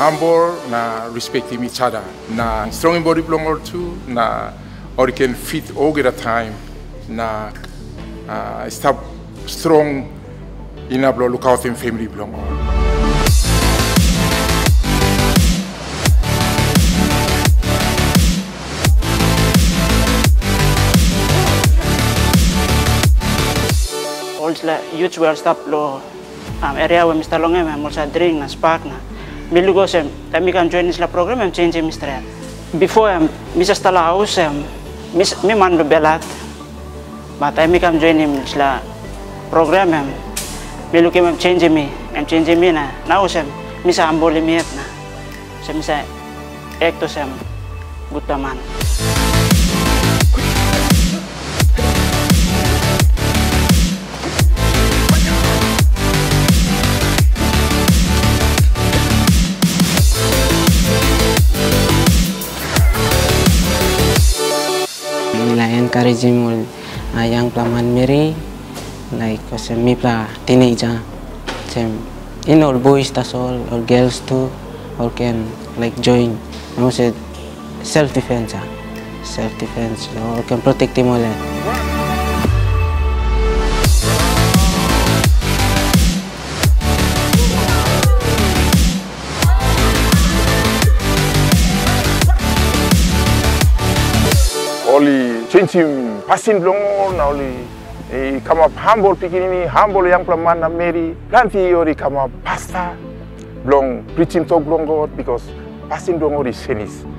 humble na respecting each other. Na strong in body belong or two na or can fit all at a time. Na stop strong in a look out in family belong all. Also, youth will stop lo area where Mr. Long am also drink na spark na. Milugo sem, kami kan join isla program am change Mr. Before Mr. Stala house mi man lo belat. But kami kan join isla program am milugo am change me na. Now sem misa amboli miet na. Sem misa ekto sem gutaman. Encouraging young plaman Mary, like me pla teenager, in all boys that's all or girls too, all can like join. I said self-defense, all can protect them all. Only change him passing long only come up humble picking humble young plaman na Mary plenty or come up pastor long preaching talk long God because passing long is finish